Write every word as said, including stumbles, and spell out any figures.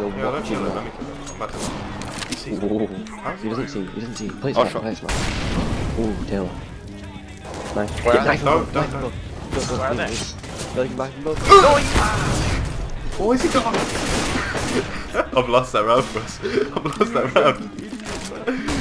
You're Yeah, let me watching kill him, that. let me kill him. I'm about to... He sees me. Ooh. How's He doesn't he? see, he doesn't see. Play Oh, smart, shot. play smart. Ooh, Taylor. Nice. Where Get are knife they? him, Don't, knife don't, him. don't. Go, go, Where are go, they? go. Go, back him both. Oh, is he gone? I've lost that round for us. I've lost that round.